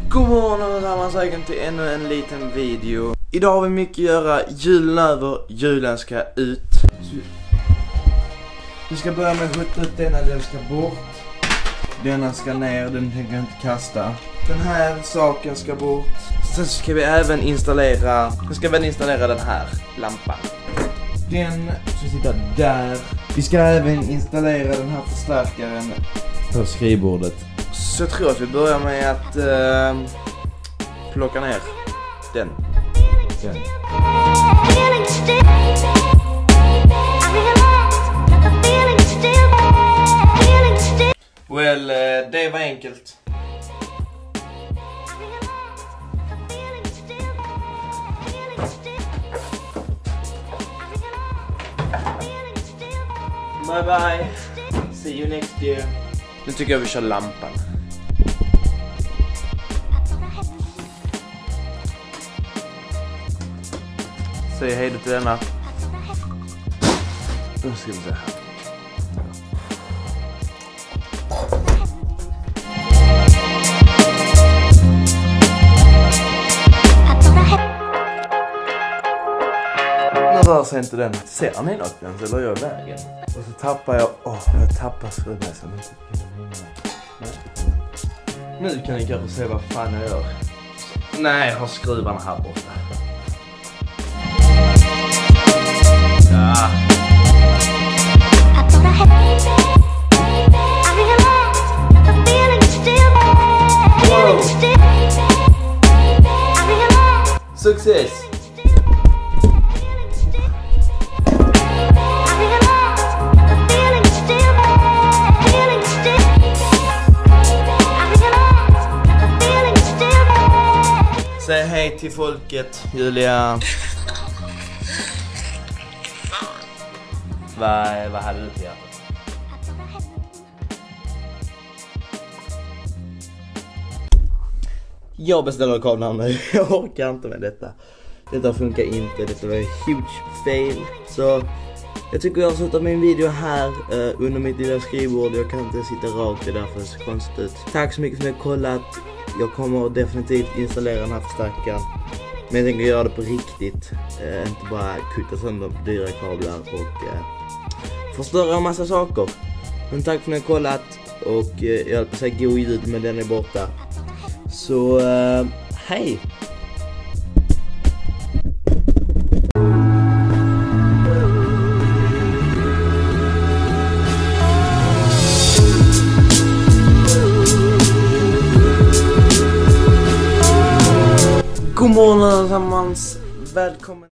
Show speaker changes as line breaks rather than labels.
God morgon allesammans, välkommen till ännu en liten video. Idag har vi mycket att göra, julen över, julen ska ut. Vi ska börja med att skjuta ut denna, den ska bort. Denna ska ner, den tänker jag inte kasta. Den här saken ska bort. Sen ska vi även installera, den här lampan. Den ska sitta där. Vi ska även installera den här förstärkaren på skrivbordet. Så jag tror att vi börjar med att plocka ner den. Well, det var enkelt. Bye bye. See you next year. Nu tycker jag vi kör lampan. Säg hej då till denna. Då ska vi se här. Nu rör sig inte den. Ser ni något ens eller jag i vägen? Och så tappar jag... jag tappar skruvmejseln. Nu kan ni kanske se vad fan jag gör. Nej, jag har skruvarna här borta. Ja. Wow. Success! Säg hej till folket, Julia. Vad hade du på hjärtat? Jag beställer kameran nu. Jag orkar inte med detta. Detta funkar inte. Detta var en huge fail. Så jag tycker jag avslutar min video här under mitt lilla skrivbord. Jag kan inte sitta rakt, det är därför det ser konstigt ut. Tack så mycket för att ni har kollat. Jag kommer definitivt installera den här förstärkaren. Men jag tänker göra det på riktigt. Inte bara kutta sönder dyra kablar och förstöra en massa saker. Men tack för att ni har kollat. Och jag höll på att säga god jul, men den är borta. Så hej! God morgon allesammans, välkommen.